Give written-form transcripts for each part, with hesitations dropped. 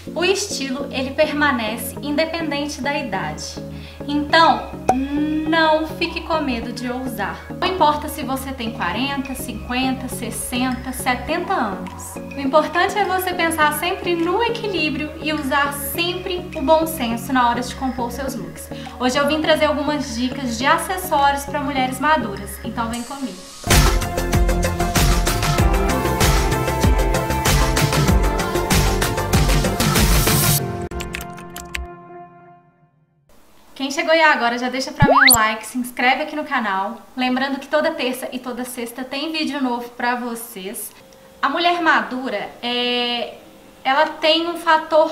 O estilo, ele permanece independente da idade. Então, não fique com medo de ousar. Não importa se você tem 40, 50, 60, 70 anos. O importante é você pensar sempre no equilíbrio e usar sempre o bom senso na hora de compor seus looks. Hoje eu vim trazer algumas dicas de acessórios para mulheres maduras, então vem comigo. Quem chegou aí agora já deixa pra mim o like, se inscreve aqui no canal. Lembrando que toda terça e toda sexta tem vídeo novo pra vocês. A mulher madura, ela tem um fator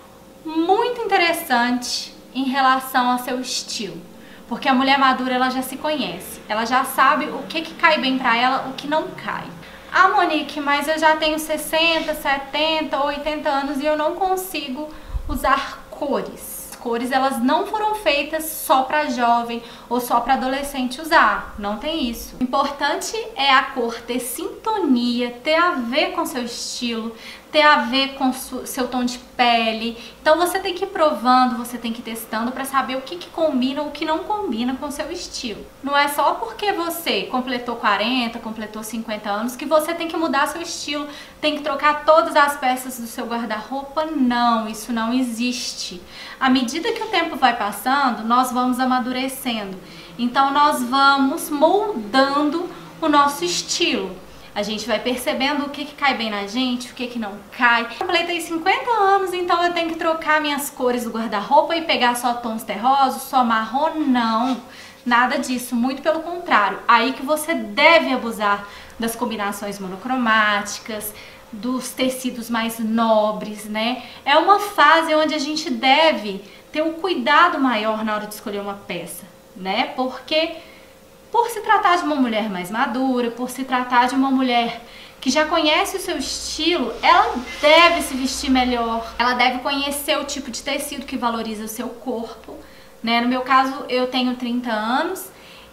muito interessante em relação ao seu estilo. Porque a mulher madura, ela já se conhece. Ela já sabe o que cai bem pra ela, o que não cai. Ah, Monique, mas eu já tenho 60, 70, 80 anos e eu não consigo usar cores. Cores, elas não foram feitas só para jovem ou só para adolescente usar, não tem isso. O importante é a cor ter sintonia, ter a ver com seu estilo, ter a ver com seu tom de pele. Então você tem que ir provando, você tem que ir testando para saber o que combina ou o que não combina com seu estilo. Não é só porque você completou 40, completou 50 anos que você tem que mudar seu estilo, tem que trocar todas as peças do seu guarda-roupa. Não, isso não existe. À medida que o tempo vai passando, nós vamos amadurecendo. Então nós vamos moldando o nosso estilo. A gente vai percebendo o que cai bem na gente, o que não cai. Eu completei 50 anos, então eu tenho que trocar minhas cores do guarda-roupa e pegar só tons terrosos, só marrom? Não, nada disso, muito pelo contrário. Aí que você deve abusar das combinações monocromáticas, dos tecidos mais nobres, né? É uma fase onde a gente deve ter um cuidado maior na hora de escolher uma peça, né? Porque por se tratar de uma mulher mais madura, por se tratar de uma mulher que já conhece o seu estilo, ela deve se vestir melhor, ela deve conhecer o tipo de tecido que valoriza o seu corpo, né? No meu caso, eu tenho 30 anos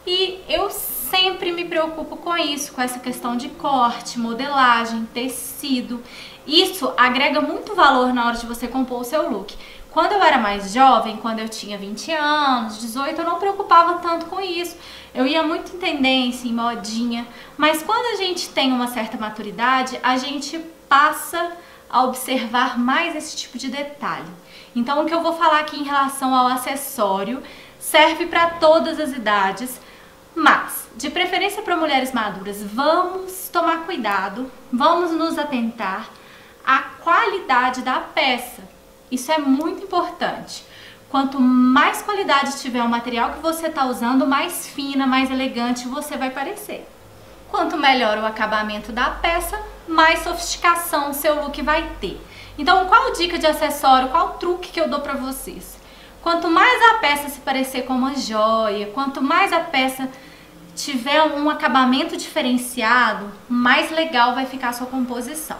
e eu sempre me preocupo com isso, com essa questão de corte, modelagem, tecido. Isso agrega muito valor na hora de você compor o seu look. Quando eu era mais jovem, quando eu tinha 20 anos, 18, eu não preocupava tanto com isso. Eu ia muito em tendência, em modinha, mas quando a gente tem uma certa maturidade, a gente passa a observar mais esse tipo de detalhe. Então, o que eu vou falar aqui em relação ao acessório serve para todas as idades, mas, de preferência para mulheres maduras, vamos tomar cuidado, vamos nos atentar à qualidade da peça. Isso é muito importante. Quanto mais qualidade tiver o material que você está usando, mais fina, mais elegante você vai parecer. Quanto melhor o acabamento da peça, mais sofisticação o seu look vai ter. Então, qual dica de acessório, qual truque que eu dou para vocês? Quanto mais a peça se parecer com uma joia, quanto mais a peça tiver um acabamento diferenciado, mais legal vai ficar a sua composição,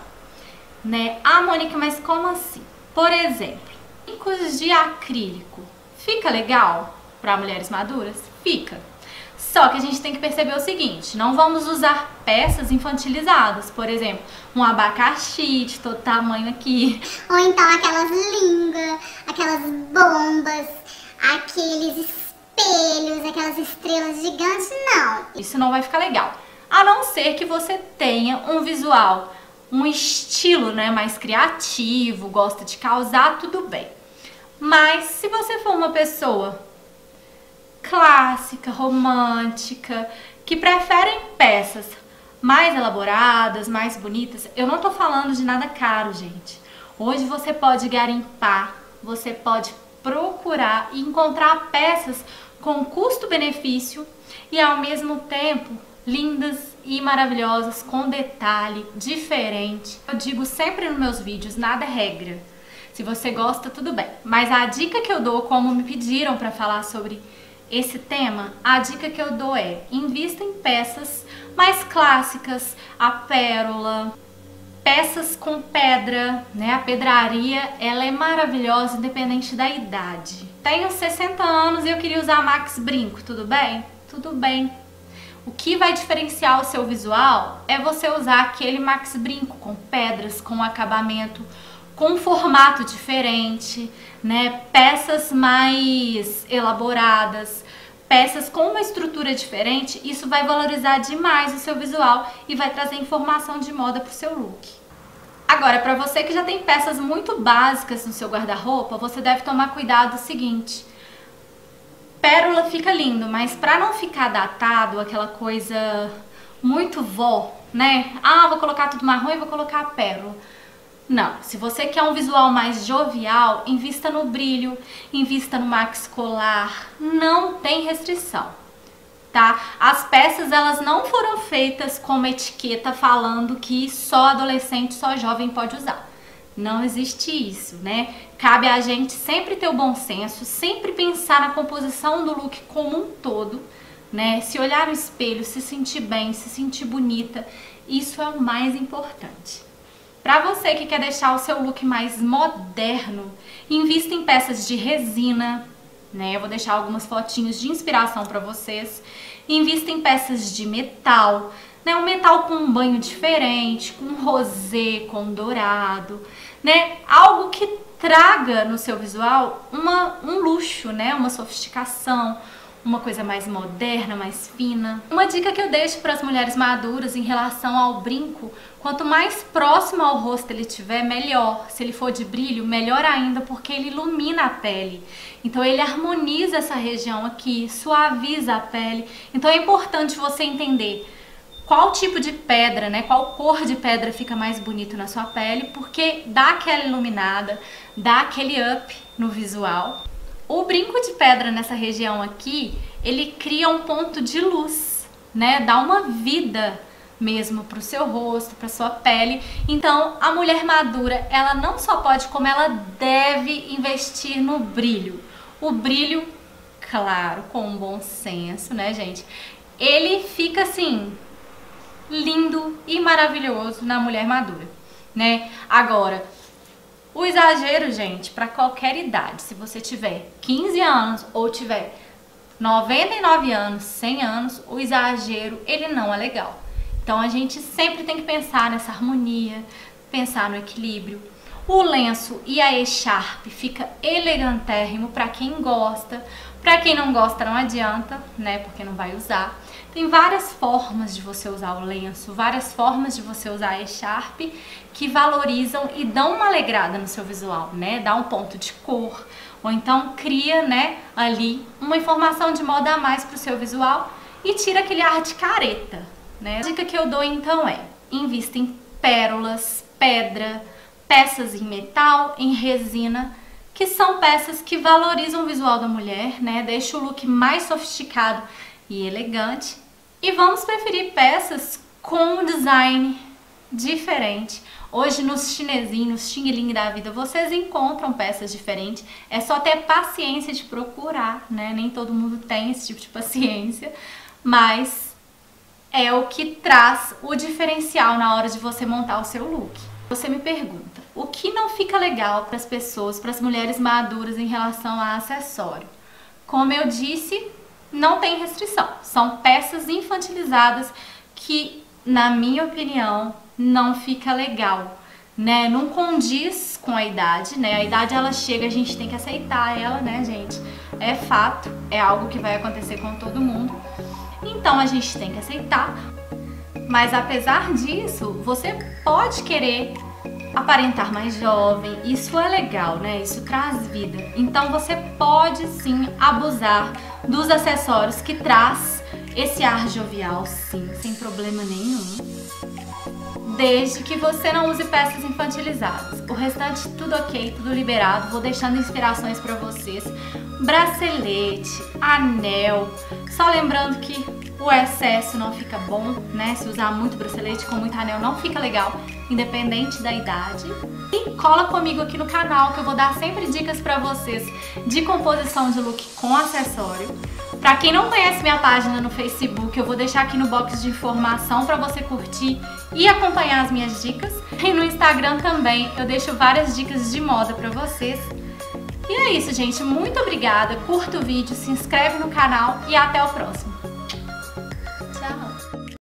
né? Ah, Mônica, mas como assim? Por exemplo, brincos de acrílico. Fica legal para mulheres maduras? Fica. Só que a gente tem que perceber o seguinte, não vamos usar peças infantilizadas. Por exemplo, um abacaxi de todo tamanho aqui. Ou então aquelas línguas, aquelas bombas, aqueles espelhos, aquelas estrelas gigantes, não. Isso não vai ficar legal. A não ser que você tenha um visual, um estilo, né, mais criativo, gosta de causar, tudo bem. Mas se você for uma pessoa clássica, romântica, que preferem peças mais elaboradas, mais bonitas, eu não tô falando de nada caro, gente. Hoje você pode garimpar, você pode procurar e encontrar peças com custo-benefício e ao mesmo tempo lindas e maravilhosas, com detalhe, diferente. Eu digo sempre nos meus vídeos, nada é regra. Se você gosta, tudo bem. Mas a dica que eu dou, como me pediram para falar sobre esse tema, a dica que eu dou é: invista em peças mais clássicas, a pérola, peças com pedra, né? A pedraria, ela é maravilhosa, independente da idade. Tenho 60 anos e eu queria usar Max Brinco, tudo bem? Tudo bem. O que vai diferenciar o seu visual é você usar aquele Max Brinco com pedras, com acabamento, com um formato diferente, né? Peças mais elaboradas, peças com uma estrutura diferente, isso vai valorizar demais o seu visual e vai trazer informação de moda para o seu look. Agora, para você que já tem peças muito básicas no seu guarda-roupa, você deve tomar cuidado o seguinte: pérola fica lindo, mas para não ficar datado, aquela coisa muito vó, né? Ah, vou colocar tudo marrom e vou colocar a pérola. Não, se você quer um visual mais jovial, invista no brilho, invista no max colar, não tem restrição, tá? As peças, elas não foram feitas com uma etiqueta falando que só adolescente, só jovem pode usar. Não existe isso, né? Cabe a gente sempre ter o bom senso, sempre pensar na composição do look como um todo, né? Se olhar no espelho, se sentir bem, se sentir bonita, isso é o mais importante. Para você que quer deixar o seu look mais moderno, invista em peças de resina, né? Eu vou deixar algumas fotinhos de inspiração para vocês. Invista em peças de metal, né? Um metal com um banho diferente, com rosé, com dourado, né? Algo que traga no seu visual um luxo, né? Uma sofisticação, uma coisa mais moderna, mais fina. Uma dica que eu deixo para as mulheres maduras em relação ao brinco: quanto mais próximo ao rosto ele tiver, melhor. Se ele for de brilho, melhor ainda, porque ele ilumina a pele. Então ele harmoniza essa região aqui, suaviza a pele. Então é importante você entender qual tipo de pedra, né, qual cor de pedra fica mais bonito na sua pele, porque dá aquela iluminada, dá aquele up no visual. O brinco de pedra nessa região aqui, ele cria um ponto de luz, né? Dá uma vida mesmo pro seu rosto, pra sua pele. Então, a mulher madura, ela não só pode, como ela deve investir no brilho. O brilho, claro, com um bom senso, né, gente? Ele fica assim, lindo e maravilhoso na mulher madura, né? Agora, o exagero, gente, para qualquer idade. Se você tiver 15 anos ou tiver 99 anos, 100 anos, o exagero, ele não é legal. Então a gente sempre tem que pensar nessa harmonia, pensar no equilíbrio. O lenço e a echarpe fica elegantérrimo para quem gosta. Para quem não gosta, não adianta, né? Porque não vai usar. Tem várias formas de você usar o lenço, várias formas de você usar a echarpe que valorizam e dão uma alegrada no seu visual, né? Dá um ponto de cor, ou então cria, né, ali uma informação de moda a mais pro seu visual e tira aquele ar de careta, né? A dica que eu dou então é: invista em pérolas, pedra, peças em metal, em resina, que são peças que valorizam o visual da mulher, né? Deixa o look mais sofisticado e elegante. E vamos preferir peças com um design diferente. Hoje nos chinesinhos, nos Xing Ling da vida, vocês encontram peças diferentes. É só ter paciência de procurar, né? Nem todo mundo tem esse tipo de paciência, mas é o que traz o diferencial na hora de você montar o seu look. Você me pergunta, o que não fica legal para as pessoas, para as mulheres maduras em relação a acessório? Como eu disse, não tem restrição. São peças infantilizadas que, na minha opinião, não fica legal, né? Não condiz com a idade, né? A idade, ela chega, a gente tem que aceitar ela, né, gente? É fato, é algo que vai acontecer com todo mundo. Então a gente tem que aceitar. Mas apesar disso, você pode querer aparentar mais jovem, isso é legal, né? Isso traz vida. Então você pode sim abusar dos acessórios que traz esse ar jovial, sim, sem problema nenhum. Desde que você não use peças infantilizadas. O restante tudo ok, tudo liberado. Vou deixando inspirações pra vocês. Bracelete, anel. Só lembrando que o excesso não fica bom, né? Se usar muito bracelete com muito anel não fica legal, independente da idade. E cola comigo aqui no canal que eu vou dar sempre dicas pra vocês de composição de look com acessório. Pra quem não conhece minha página no Facebook, eu vou deixar aqui no box de informação pra você curtir e acompanhar as minhas dicas. E no Instagram também eu deixo várias dicas de moda pra vocês. E é isso, gente. Muito obrigada. Curta o vídeo, se inscreve no canal e até o próximo.